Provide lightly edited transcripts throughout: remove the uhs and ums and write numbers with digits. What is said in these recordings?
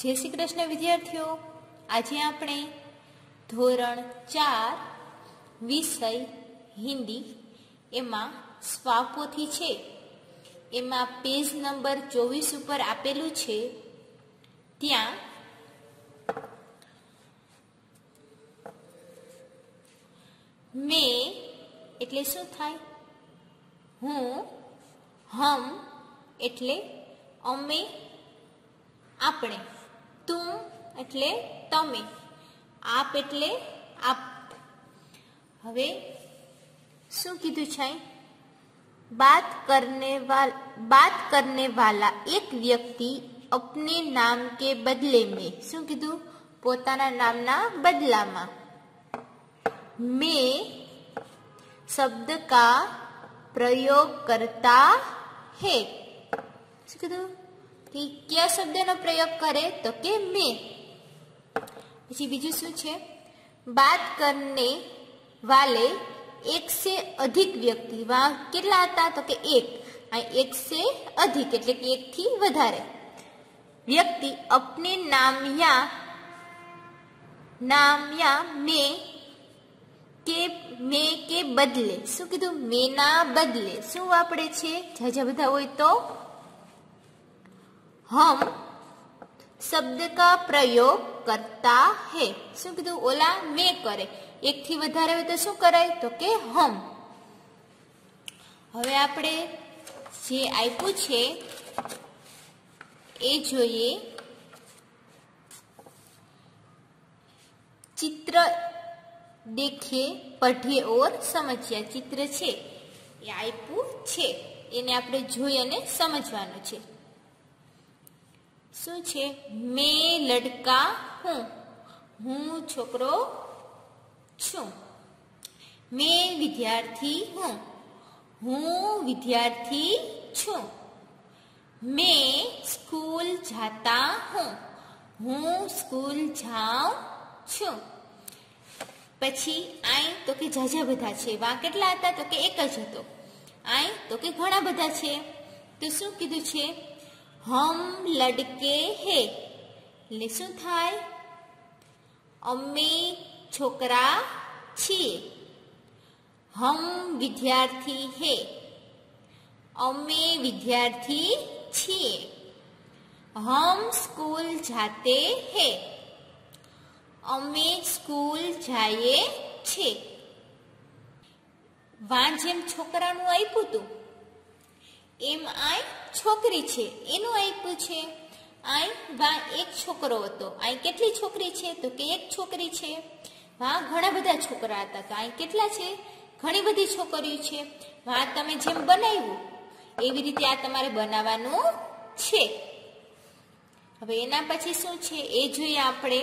जय श्री कृष्ण विद्यार्थियों, आज આપણે ધોરણ 4 વિષય હિન્દી એમાં સ્વાપોથી છે એમાં પેજ નંબર 24 ઉપર આપેલું છે ત્યાં મેં એટલે શું થાય? હું, હમ એટલે અમે આપણે, तुम એટલે તમે, आप એટલે આપ। હવે શું કીધું છે? बात करने वाला एक व्यक्ति अपने नाम के बदले में, શું કીધું? પોતાના નામના બદલામાં मैं शब्द का प्रयोग करता है। શું કીધું? कि क्या शब्द नो प्रयोग करे तो के मैं। પછી બીજું શું છે? बात करने वाले एक से अधिक व्यक्ति, वहां કેટલા હતા तो કે એક, આ एक से अधिक એટલે કે એક થી વધારે વ્યક્તિ अपने नाम या मैं के बदले, શું કીધું? मैं ના બદલે શું વાપરે છે? જાજા બધા હોય તો हम शब्द का प्रयोग करता है। શું કીધું? ઓલા મેં કરે, એક થી વધારે હોય તો શું કરાય તો કે हम। હવે આપણે જે આપ્યું છે એ જોઈએ। चित्र देखिए, पढ़िए और समझिए। चित्र છે એ આપ્યું છે એને આપણે જોઈ અને સમજવાનું છે। શું છે? मैं लड़का हूँ, હું છોકરો છું। मैं विद्यार्थी हूँ, હું વિદ્યાર્થી છું। मैं स्कूल जाता हूँ, હું સ્કૂલ જાઉં છું। પછી આય તો કે જાજા બધા છે, વા કેટલા હતા તો કે એક જ હતો। આય તો કે ઘણા બધા છે, તો શું કીધું છે? हम लड़के हैं એટલે શું થાય? અમે છોકરા છીએ। हम विद्यार्थी हैं, અમે વિદ્યાર્થી છીએ। हम स्कूल जाते हैं, અમે સ્કૂલ જઈએ છીએ। વા જેમ છોકરાનું આપ્યું હતું એમ આય છોકરી છે એનું આપ્યું છે। આય વા એક છોકરો હતો, આય કેટલી છોકરી છે તો કે એક છોકરી છે। વા ઘણા બધા છોકરા હતા તો આય કેટલા છે? ઘણી બધી છોકરીઓ છે। વા તમે જેમ બનાવ્યું એવી રીતે આ તમારે બનાવવાનું છે। હવે એના પછી શું છે એ જોઈએ આપણે।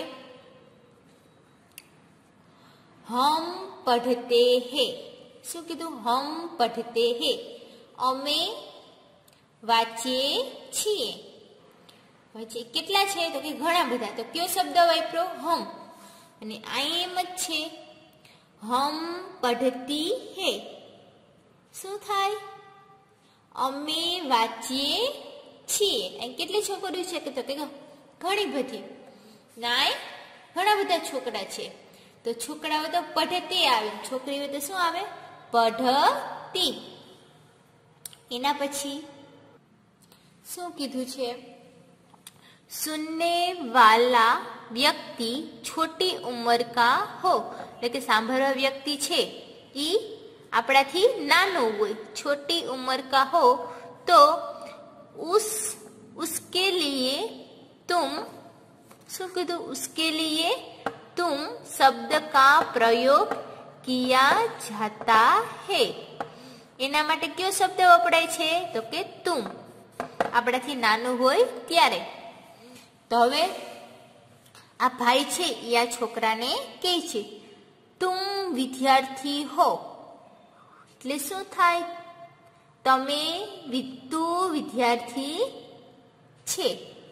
हम पढ़ते हैं, શું કીધું? हम पढ़ते हैं, અમે વાંચીએ છીએ। કેટલા છે તો કે ઘણા બધા, તો કયો શબ્દ વાપરો? हम। અને આ એમ જ છે, हम पढ़ती है શું થાય? અમે વાંચીએ છીએ। અહીં કેટલી છોકરીઓ છે તો કે ઘણી બધી, ના ઘણા બધા છોકરા છે। તો છોકરાઓ તો પઢતે આવે, છોકરીઓ તો શું આવે? પઢતી। એના પછી શું કીધું છે? सुनने वाला व्यक्ति छोटी उम्र का हो, એટલે કે સાંભળવા વ્યક્તિ છે ઈ આપણાથી નાનો હોય। छोटी उम्र का हो तो उसके लिए तुम, શું કીધું? उसके लिए तुम शब्द का प्रयोग किया जाता है। એના માટે કયો શબ્દ વપરાય છે તો કે तुम, આપણાથી નાનું હોય ત્યારે। તો હવે આ ભાઈ છે એ આ છોકરાને કહે છે तुम विद्यार्थी हो એટલે શું થાય? તમે, તું વિદ્યાર્થી છે।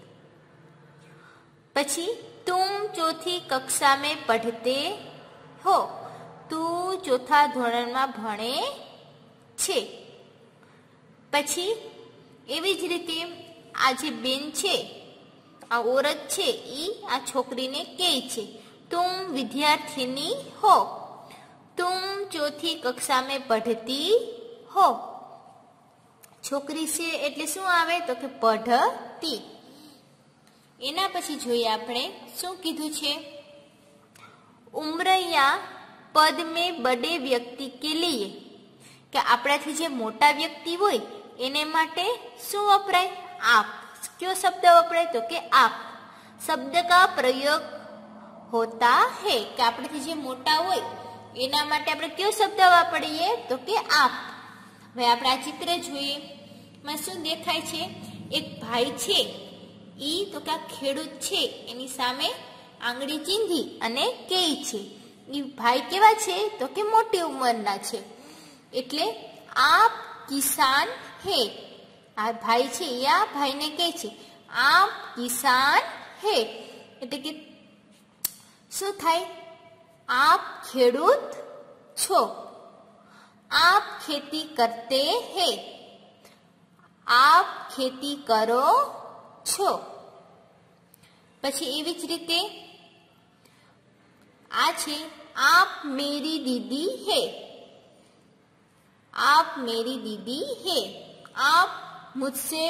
પછી तुम चौथी कक्षा में पढ़ते हो, तू चौथा धोरण में भणे छे। પછી એવી જ રીતે આ જે બેન છે आ औरत छे ई आ छोकरीने कहे छे तुम विद्यार्थिनी हो, तुम चौथी कक्षा में पढ़ती हो। छोकरी छे एटले शुं आवे तो के पढ़ती। एना पछी जोईए आपणे शुं कीधुं छे, उम्र या पद में बड़े व्यक्ति के लिए के आपणाथी जे मोटा व्यक्ति होय एने माटे शुं वपराय, आप। क्यों शब्द वपराय तो के आप। शब्द का प्रयोग होता है कि आपणाथी जे मोटा होय एना माटे आपणे क्यों शब्द वापरीए तो के आप। हवे आपणे आ चित्र जोईए, में शुं देखाय छे, एक भाई छे ई तो के खेडूत छे एनी सामे आंगળી ચીંધી અને કહે છે ઈ ભાઈ કેવા છે તો કે મોટી ઉંમરના છે એટલે આપ કિસાન હે। આ ભાઈ છે એ આ ભાઈને કહે છે આપ કિસાન હે એટલે કે શું થાય, આપ ખેડૂત છો। आप खेती करते हैं, आप खेती करो છો। પછી એવી જ રીતે आ छे आप मेरी दीदी है, आप मेरी दीदी है। आप मुझसे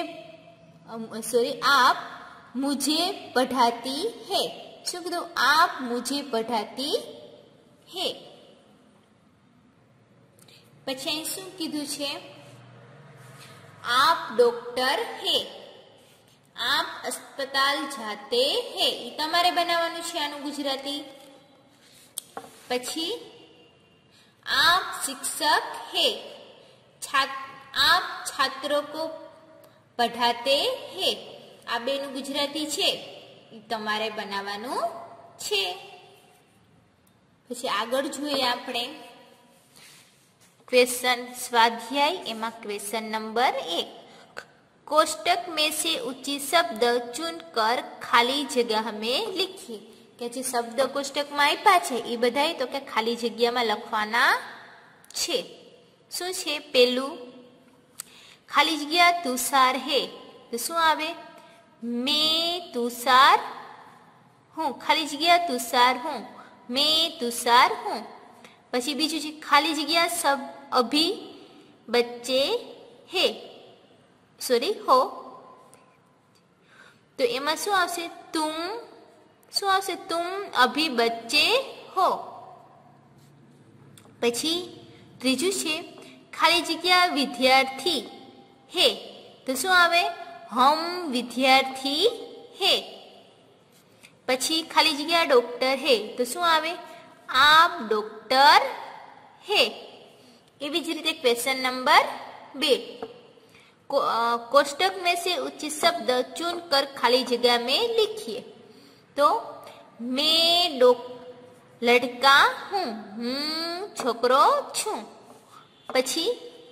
आप मुझे पढ़ाती है। શું કીધું, आप मुझे पढ़ाती है। પછી અહીં શું કીધું છે, आप डॉक्टर है, आप अस्पताल जाते हैं। ई तमारे बनाववानुं छे आनुं गुजराती। पछी आप शिक्षक है, आप छात्रों को पढ़ाते हैं। आ बेनुं गुजराती छे ई तमारे बनाववानुं छे। पछी आगळ जोईए आपणे क्वेश्चन स्वाध्याय। एमां क्वेश्चन नंबर 1, कोष्टक में से उचित शब्द चुनकर खाली जगह में लिखिए। के जे शब्द कोष्टक में आप्या छे ई बधाय तो के खाली जग्या में लखवाना छे। शुं छे, पेलुं खाली जग्या तुषार है तो शुं आवे, मैं तुषार हूँ। खाली जग्या तुषार हूँ, मैं तुषार हूँ। पछी बीजुं छे खाली जग्या सब अभी बच्चे है हो तो एमां शुं आवशे, तुम शुं आवशे, तुम अभी बच्चे हो। पछी त्रीजुं छे खाली जग्या विद्यार्थी है तो शुं आवे, हम विद्यार्थी है। पछी खाली जग्या डॉक्टर है तो शुं आवे, आप डॉक्टर है। एवी ज रीते क्वेश्चन नंबर 2, कोष्टक में से उचित शब्द चुनकर खाली जगह में लिखिए। तो मैं लड़का हूँ, छोकरो छू। पछी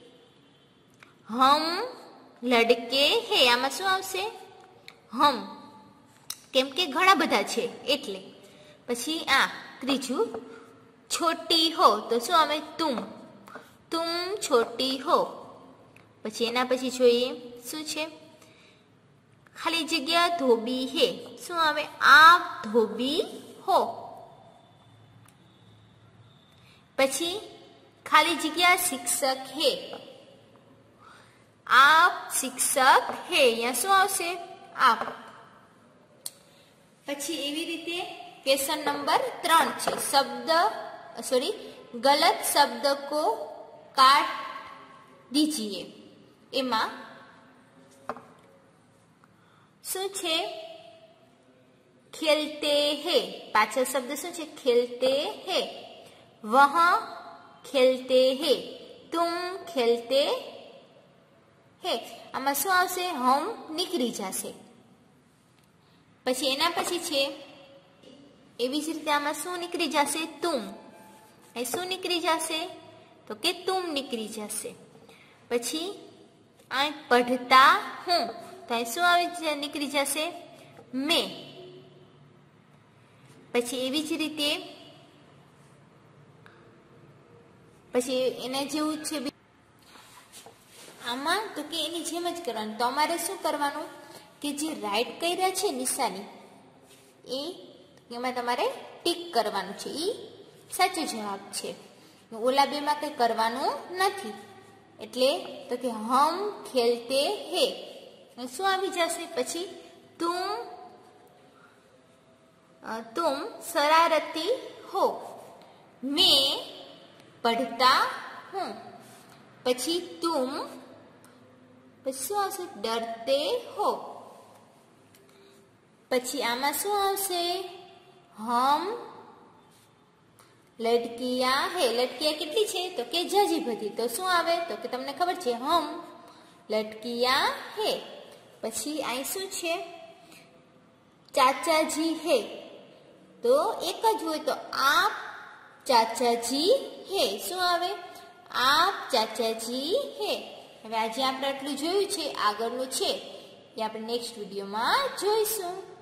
हम लड़के है, आमां शुं आवशे, हम, केम के घणा बधा छे एटले। पछी आ त्रीजुं छोटी हो तो शुं आवे, तुम छोटी हो। પછી એના પછી જોઈએ શું છે, ખાલી જગ્યા ધોબી હે શું આવે, આપ ધોબી હો। પછી ખાલી જગ્યા શિક્ષક હે, આપ શિક્ષક હે। અહીંયા શું આવશે, આપ। પછી એવી રીતે ક્વેશ્ચન નંબર 3 છે, गलत शब्द को काट दीजिए। एमा शू छे, खेलते हैं, पाछळ शब्द शू छे, खेलते हैं। वहां खेलते हैं, तुम खेलते हैं। आमां शू आवशे, हम निकળી जशे। पछी एना पछी छे एवी ज रीते आमां शू निकળી जशे, तुम। ए शू निकળી जशे तो के तुम निकળી जशे। पछी आ पढ़ता हूँ तो शू निकળી जशे, मैं। पछी एवी ज रीते पछी एना जेवुं छे आमां तो के एनी जेम ज करवानुं। तो अमारे शुं करवानुं કે જે રાઈટ કર્યા છે નિશાની એમાં તમારે ટીક કરવાનું છે, એ સાચો જવાબ છે. ઓલા બેમાં કંઈ કરવાનું નથી. એટલે તો કે હમ ખેલતે હે શું આવી જશે પછી? तुम शरारती हो. मैं पढ़ता हूँ. પછી तुम પછી શું આવશે? डरते हो. પછી આમાં શું આવશે? हम लड़कियां है. लड़कियां કેટલી છે? તો કે જાજી બધી. તો શું આવે? તો કે તમને ખબર છે हम लड़कियां है. પછી અહીં શું છે? ચાચાજી હે. તો એક જ હોય તો આપ ચાચાજી હે. શું આવે? આપ ચાચાજી હે. હવે આજે આપણે આટલું જોયું છે. આગળનું છે એ આપણે નેક્સ્ટ વિડીયોમાં જોઈશું.